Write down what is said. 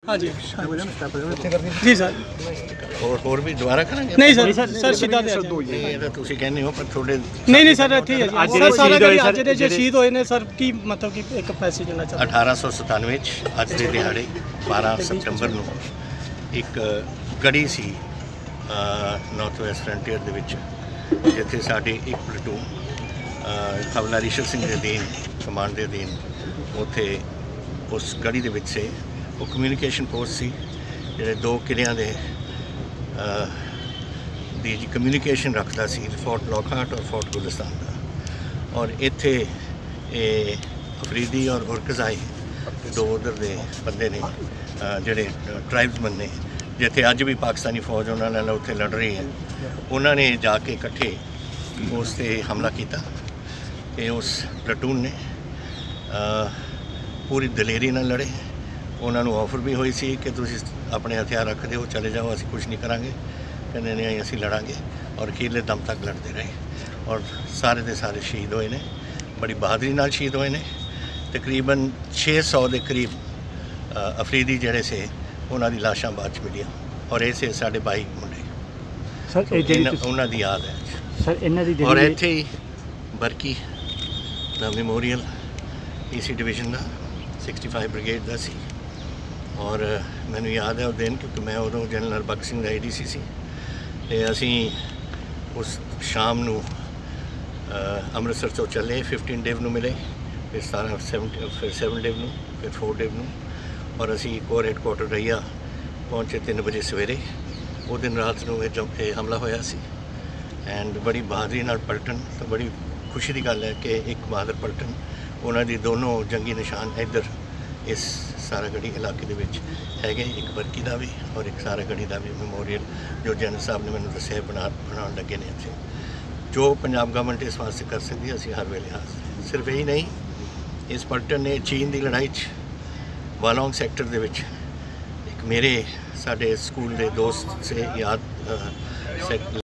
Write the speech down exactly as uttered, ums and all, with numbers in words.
हाँ जी जी सर और और भी दोबारा करेंगे नहीं सर सर सीधा ਇਹ ਤਾਂ ਤੁਸੀਂ ਕਹਿੰਦੇ ਹੋ ਪਰ ਤੁਹਾਡੇ नहीं नहीं सर ठीक है जी सर सारा ਅੱਜ ਜਿਹੜੇ ਜੋ ਸ਼ਹੀਦ ਹੋਏ ਨੇ ਸਰ ਕੀ ਮਤਲਬ ਕਿ ਇੱਕ ਮੈਸੇਜ ਦੇਣਾ ਚਾਹੁੰਦਾ ਅਠਾਰਾਂ ਸੌ ਸਤਾਨਵੇਂ ਚ ਅੱਜ ਦੇ ਦਿਹਾੜੇ ਬਾਰਾਂ ਸਤੰਬਰ ਨੂੰ ਇੱਕ ਗੜੀ ਸੀ ਨਾਰਥ ਵੈਸਟ ਫਰੰਟੀਅਰ ਦੇ ਵਿੱਚ ਜਿੱਥੇ ਸਾਡੇ ਇੱਕ ਪਲਟੂਨ ਹਵਲਦਾਰ ਈਸ਼ਰ ਸਿੰਘ ਦੇ ਅਧੀਨ ਕਮਾਂਡ ਦੇ ਅਧੀਨ ਉੱਥੇ ਉਸ ਗੜੀ ਦੇ ਵਿੱਚ ਸੇ ਉਹ ਕਮਿਊਨੀਕੇਸ਼ਨ ਪੋਸਟ ਸੀ ਜਿਹੜੇ ਦੋ ਕਿਲਿਆਂ ਦੇ ਦੀ ਜੀ ਕਮਿਊਨੀਕੇਸ਼ਨ ਰੱਖਦਾ ਸੀ ਫੋਰਟ ਲੌਕਹਾਰਟ ਔਰ ਫੋਰਟ ਗੁਲਿਸਤਾਨ ਦਾ ਔਰ ਇੱਥੇ ਇਹ ਅਫਰੀਦੀ ਔਰ ਉਰਕਜ਼ਾਈ ਦੋ ਉਧਰ ਦੇ ਬੰਦੇ ਨੇ ਜਿਹੜੇ ਟਰਾਈਬਸਮੈਨ ਨੇ ਜਿੱਥੇ ਅੱਜ ਵੀ ਪਾਕਿਸਤਾਨੀ ਫੌਜ ਉਹਨਾਂ ਨਾਲ ਉੱਥੇ ਲੜ ਰਹੀ ਹੈ ਉਹਨਾਂ ਨੇ ਜਾ ਕੇ ਇਕੱਠੇ ਉਸ 'ਤੇ ਹਮਲਾ ਕੀਤਾ ਇਹ ਉਸ ਪਲਟੂਨ ਨੇ ਪੂਰੀ ਦਲੇਰੀ ਨਾਲ ਲੜੇ ਉਹਨਾਂ ਨੂੰ ਆਫਰ ਵੀ ਹੋਈ ਸੀ ਕਿ ਤੁਸੀਂ ਆਪਣੇ ਹਥਿਆਰ ਰੱਖ ਦਿਓ ਚਲੇ ਜਾਓ ਅਸੀਂ ਕੁਝ ਨਹੀਂ ਕਰਾਂਗੇ ਕਹਿੰਦੇ ਨੇ ਅਸੀਂ ਲੜਾਂਗੇ ਔਰ ਅਖੀਰਲੇ ਦਮ ਤੱਕ ਲੜਦੇ ਰਹੇ ਔਰ ਸਾਰੇ ਦੇ ਸਾਰੇ ਸ਼ਹੀਦ ਹੋਏ ਨੇ ਬੜੀ ਬਹਾਦਰੀ ਨਾਲ ਸ਼ਹੀਦ ਹੋਏ ਨੇ ਤਕਰੀਬਨ ਛੇ ਸੌ ਦੇ ਕਰੀਬ ਅਫਰੀਦੀ ਜਿਹੜੇ ਸੀ ਉਹਨਾਂ ਦੀ ਲਾਸ਼ਾਂ ਬਾਅਦ 'ਚ ਮਿਲੀਆਂ ਔਰ ਇਹ ਸੇ ਸਾਡੇ ਬਾਈ ਮੁੰਡੇ ਸਰ ਇਹ ਜਿਹੜੀ ਉਹਨਾਂ ਦੀ ਯਾਦ ਹੈ ਸਰ ਇਹਨਾਂ ਦੀ ਔਰ ਇੱਥੇ ਹੀ ਬਰਕੀ ਦਾ ਮੈਮੋਰੀਅਲ ਈਸੀ ਡਿਵੀਜ਼ਨ ਦਾ ਸਿਕਸਟੀ ਫਾਈਵ ਬ੍ਰਿਗੇਡ ਦਾ ਸੀ ਔਰ ਮੈਨੂੰ ਯਾਦ ਹੈ ਉਹ ਦਿਨ ਕਿਉਂਕਿ ਮੈਂ ਉਦੋਂ ਜਨਰਲ ਬਖਸ਼ ਸਿੰਘ ਦਾ ਏ ਡੀ ਸੀ ਸੀ ਅਤੇ ਅਸੀਂ ਉਸ ਸ਼ਾਮ ਨੂੰ ਅੰਮ੍ਰਿਤਸਰ ਤੋਂ ਚੱਲੇ ਫਿਫਟੀਨ ਡੇਵ ਨੂੰ ਮਿਲੇ ਫਿਰ ਸਤਾਰਾਂ ਸੈਵਨ ਫਿਰ ਸੈਵਨ ਡੇਵ ਨੂੰ ਫਿਰ ਫੋਰ ਡੇਵ ਨੂੰ ਔਰ ਅਸੀਂ ਕੋਰ ਹੈਡਕੁਆਟਰ ਰਹੀਆ ਪਹੁੰਚੇ ਤਿੰਨ ਵਜੇ ਸਵੇਰੇ ਉਹ ਦਿਨ ਰਾਤ ਨੂੰ ਇਹ ਜੰਮ ਇਹ ਹਮਲਾ ਹੋਇਆ ਸੀ ਐਂਡ ਬੜੀ ਬਹਾਦਰੀ ਨਾਲ ਪਲਟਨ ਤਾਂ ਬੜੀ ਖੁਸ਼ੀ ਦੀ ਗੱਲ ਹੈ ਕਿ ਇੱਕ ਬਹਾਦਰ ਪਲਟਨ ਉਹਨਾਂ ਦੀ ਦੋਨੋਂ ਜੰਗੀ ਨਿਸ਼ਾਨ ਇੱਧਰ ਇਸ ਸਾਰਾਗੜ੍ਹੀ ਇਲਾਕੇ ਦੇ ਵਿੱਚ ਹੈਗੇ ਇੱਕ ਬਰਕੀ ਦਾ ਵੀ ਔਰ ਇੱਕ ਸਾਰਾਗੜ੍ਹੀ ਦਾ ਵੀ ਮੈਮੋਰੀਅਲ ਜੋ ਜਨਰਲ ਸਾਹਿਬ ਨੇ ਮੈਨੂੰ ਦੱਸਿਆ ਬਣਾ ਬਣਾਉਣ ਲੱਗੇ ਨੇ ਇੱਥੇ ਜੋ ਪੰਜਾਬ ਗਵਰਨਮੈਂਟ ਇਸ ਵਾਸਤੇ ਕਰ ਸਕਦੀ ਹੈ ਅਸੀਂ ਹਰ ਵੇਲੇ ਹਾਜ਼ਰ ਸਿਰਫ ਇਹੀ ਨਹੀਂ ਇਸ ਪਲਟਨ ਨੇ ਚੀਨ ਦੀ ਲੜਾਈ 'ਚ ਵਾਲੋਂਗ ਸੈਕਟਰ ਦੇ ਵਿੱਚ ਇੱਕ ਮੇਰੇ ਸਾਡੇ ਸਕੂਲ ਦੇ ਦੋਸਤ ਸੇ ਯਾਦ